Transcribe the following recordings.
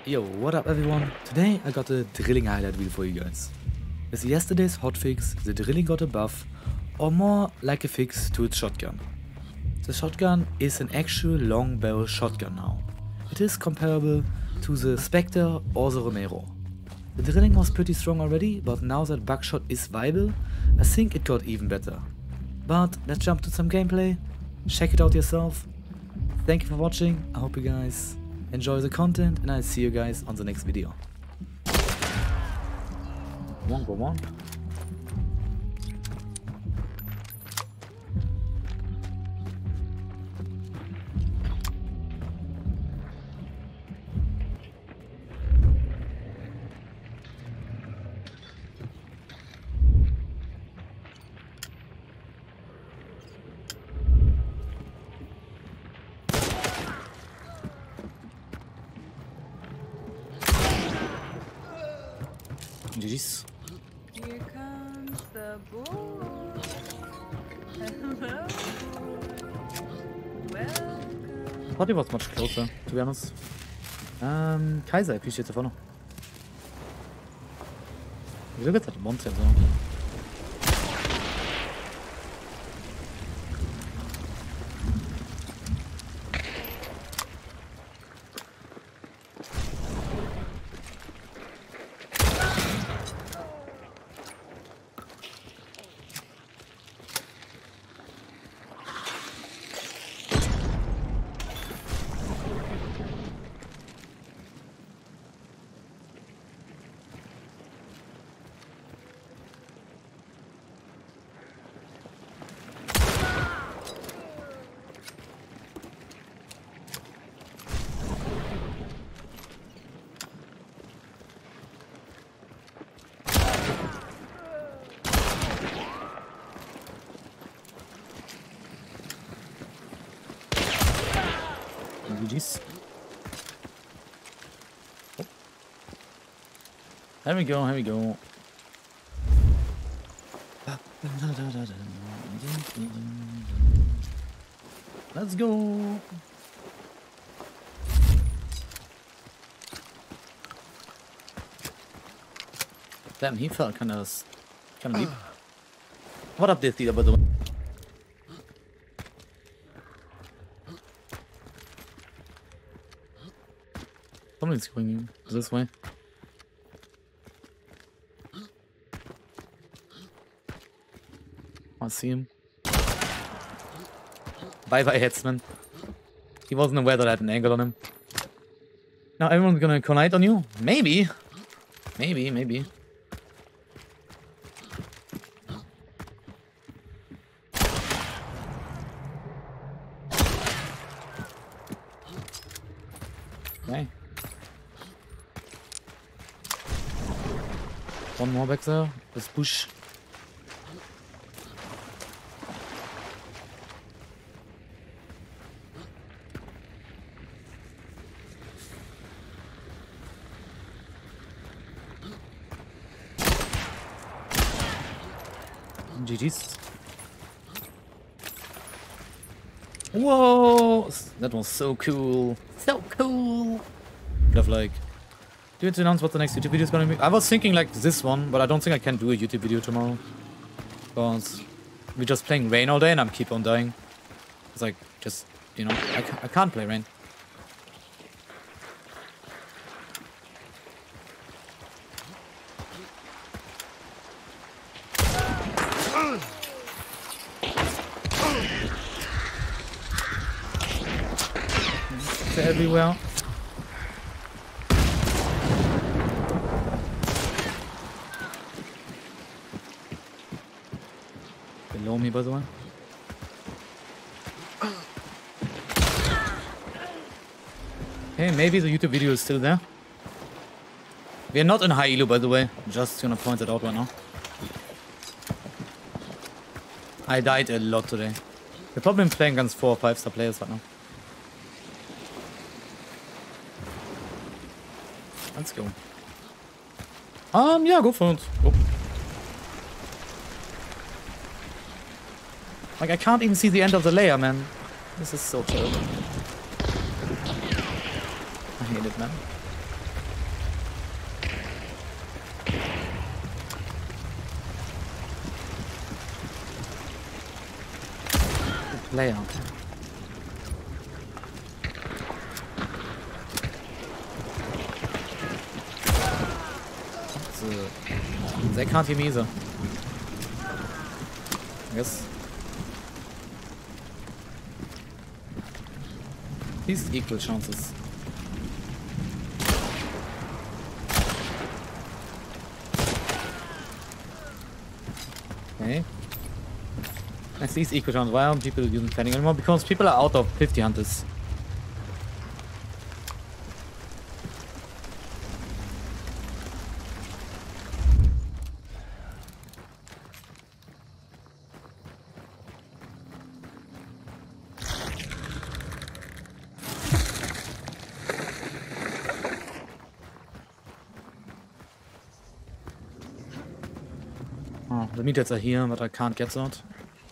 Yo, what up everyone? Today I got a drilling highlight video for you guys. With yesterday's hotfix, the drilling got a buff, or more like a fix to its shotgun. The shotgun is an actual long barrel shotgun now. It is comparable to the Spectre or the Romero. The drilling was pretty strong already, but now that buckshot is viable, I think it got even better. But let's jump to some gameplay, check it out yourself. Thank you for watching, I hope you guys enjoy the content and I'll see you guys on the next video. Go on. GG's. Here comes the boy. Hello. Welcome. Thought it was much closer, to be honest. Kaiser appreciates the follow. Look at that monster though. GG's. Oh. Here we go, here we go. Let's go. Damn, he felt kind of deep. What up, this leader, by the way? Somebody's going this way. I see him. Bye bye, Headsman. He wasn't aware that I had an angle on him. Now everyone's gonna collide on you? Maybe. Maybe. Okay. One more back there. Let's push. GG's. Whoa! That was so cool. So cool. Could have like... Do you announce what the next YouTube video is gonna be? I was thinking like this one, but I don't think I can do a YouTube video tomorrow. Because we're just playing Rain all day and I keep on dying. It's like, just, you know, I can't play Rain. They're everywhere. Below me, by the way. Okay, maybe the YouTube video is still there. We are not in high elo, by the way. Just gonna point it out right now. I died a lot today. We're probably playing against 4 or 5 star players right now. Let's go. Yeah, go for it. Go. Like, I can't even see the end of the layer, man. This is so terrible. I hate it, man. Layer. So. They can't hear me either. I guess. These equal chances. Okay. At least equal chances. Why aren't people using planning anymore? Because people are out of 50 hunters. Oh, the meters are here, but I can't get that.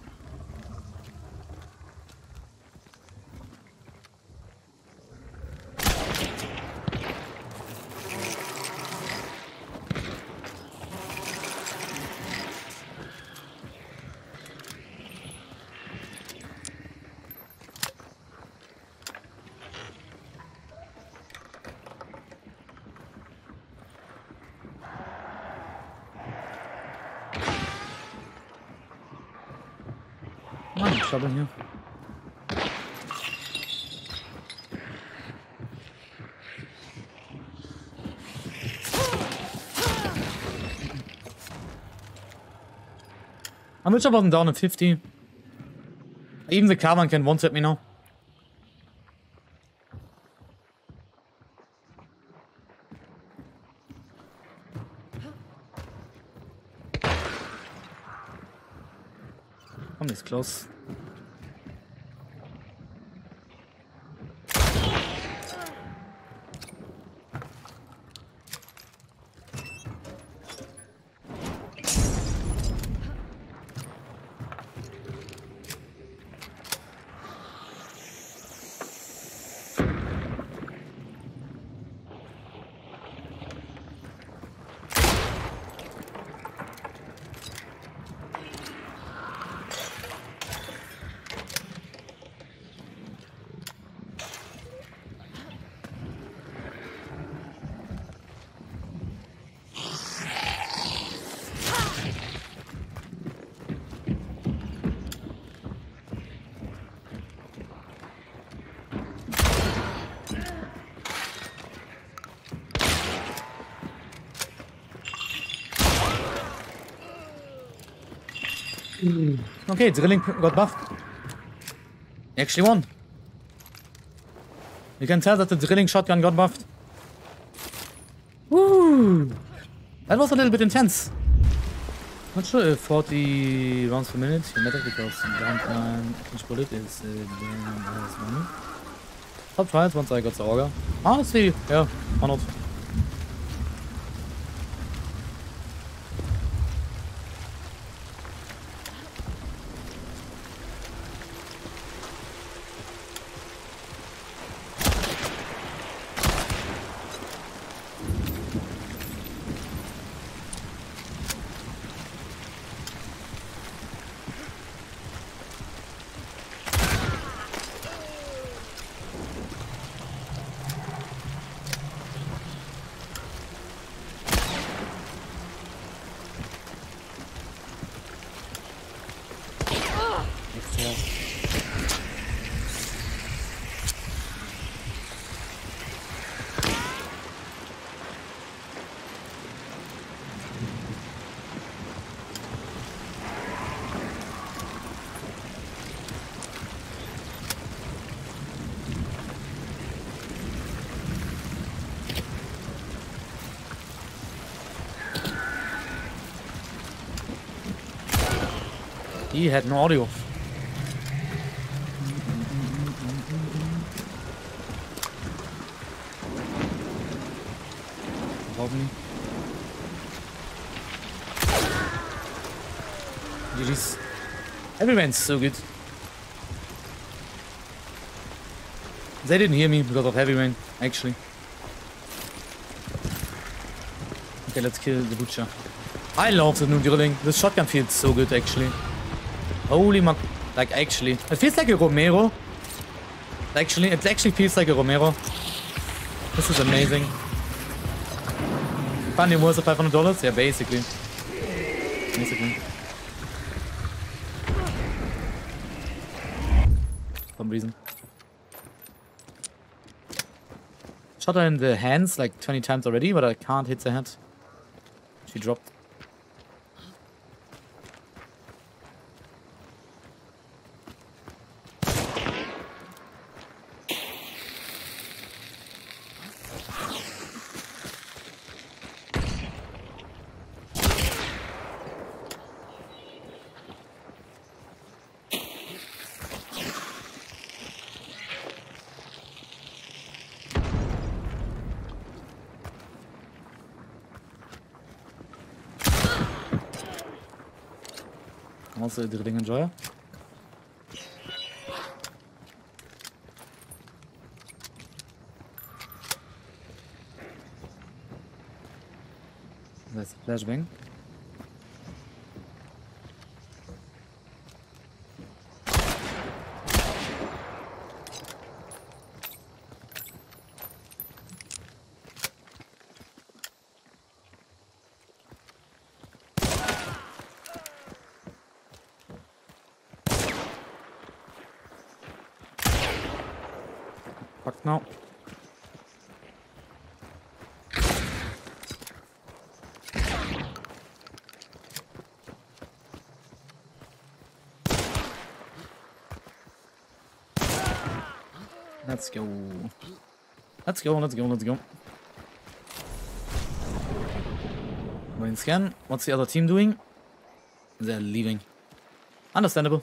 I'm in trouble here. I'm which wasn't down at 50. Even the caravan can one-tap me now. Come this close. Okay, drilling got buffed. He actually won. You can tell that the drilling shotgun got buffed. Woo! That was a little bit intense. Not sure if 40 rounds per minute will matter because downtime each bullet is money. Top trials once I got the auger. Honestly, yeah, why not? He had no audio. Probably. GG's. Everyone's so good. They didn't hear me because of heavy rain, actually. Okay, let's kill the butcher. I love the new drilling. The shotgun feels so good, actually. Holy Like, actually. It feels like a Romero. Actually, it actually feels like a Romero. This is amazing. Funding worth of $500? Yeah, basically. Some reason. Shot her in the hands like 20 times already, but I can't hit the head. She dropped. Also a drilling enjoyer. That's a flashbang. Fuck now. Let's go. Let's go, let's go, let's go. Going scan. What's the other team doing? They're leaving. Understandable.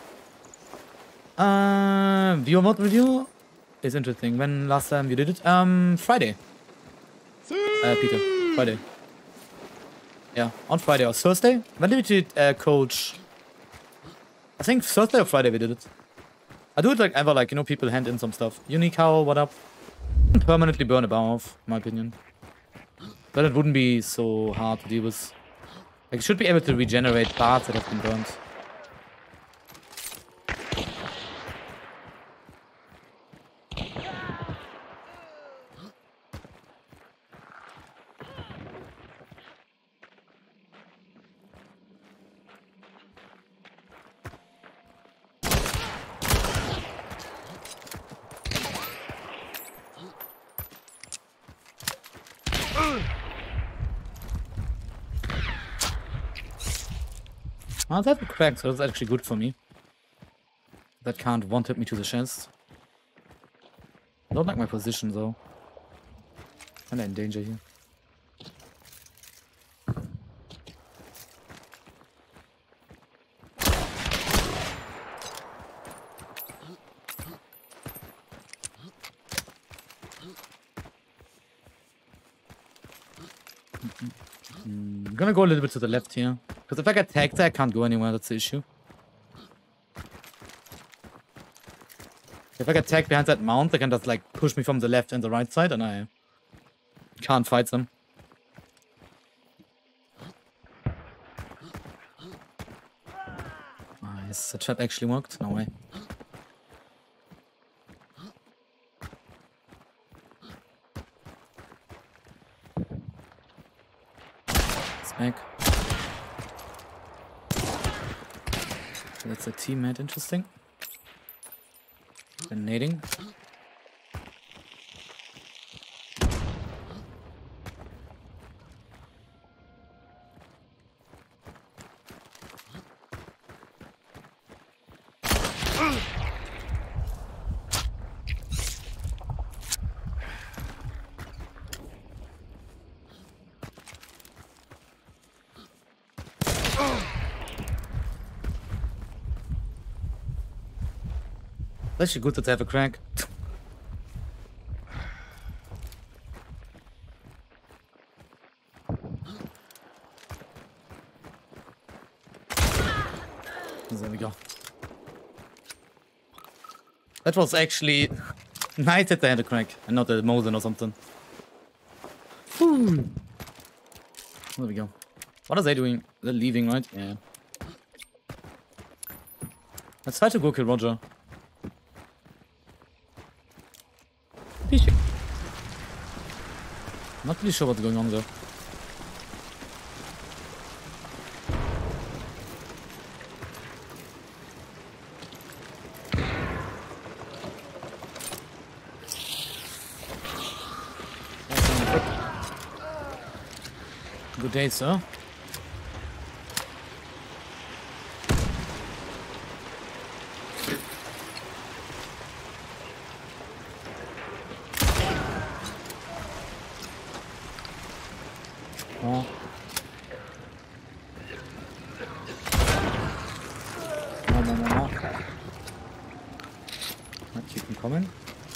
Viewer mod review is interesting. When last time you did it? Friday. Peter. Friday. Yeah, on Friday or Thursday. When did we do coach? I think Thursday or Friday we did it. I do it like ever, like, you know, people hand in some stuff. Unique Howl, what up? Permanently burn a bar off, in my opinion. But it wouldn't be so hard to deal with. Like, you should be able to regenerate bars that have been burned. Oh, that cracked, so that's actually good for me. That can't one-tap me to the chest. I don't like my position, though. Kinda in danger here. I'm gonna go a little bit to the left here. Because if I get tagged there, I can't go anywhere, that's the issue. If I get tagged behind that mount, they can just like push me from the left and the right side and I can't fight them. Nice, the trap actually worked? No way. Smack. That's a teammate, interesting. Been nading. Actually good to have a crack. There we go. That was actually nice that they had a crack and not a Mosin or something. There we go. What are they doing? They're leaving, right? Yeah. Let's try to go kill Roger. Fishing. Not really sure what's going on there. Good day, sir. Oh. No. Keep them coming.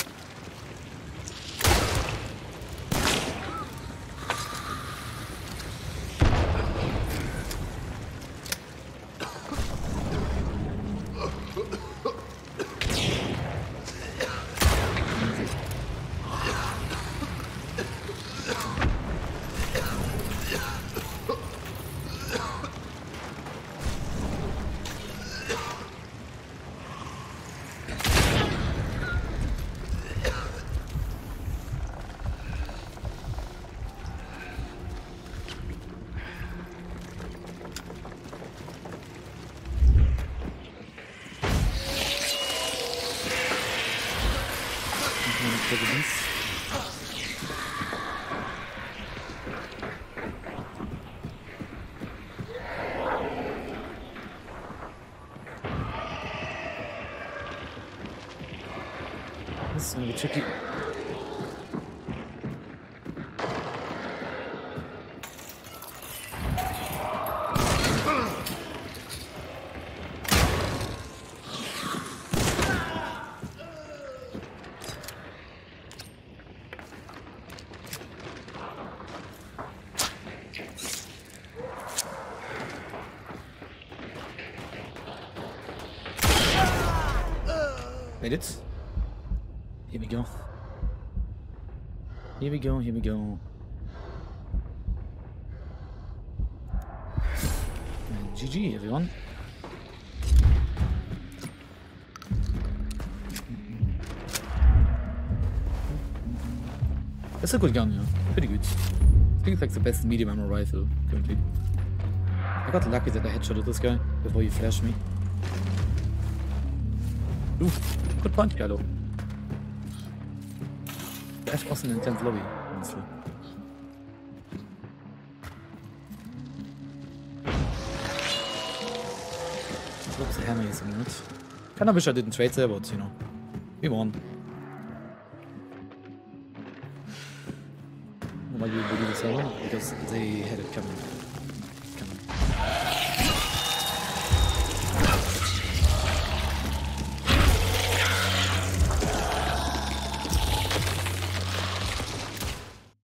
This is gonna be tricky. Made it. Here we go. Here we go, here we go. And GG, everyone. That's a good gun, yeah. Pretty good. I think it's like the best medium ammo rifle currently. I got lucky that I headshotted this guy before he flashed me. Ooh, good punch, Gallo. That was an intense lobby, honestly. Oops, the hammer is a minute. Kinda wish I didn't trade there, but you know, we won. Why you believe this server? Because they had it coming.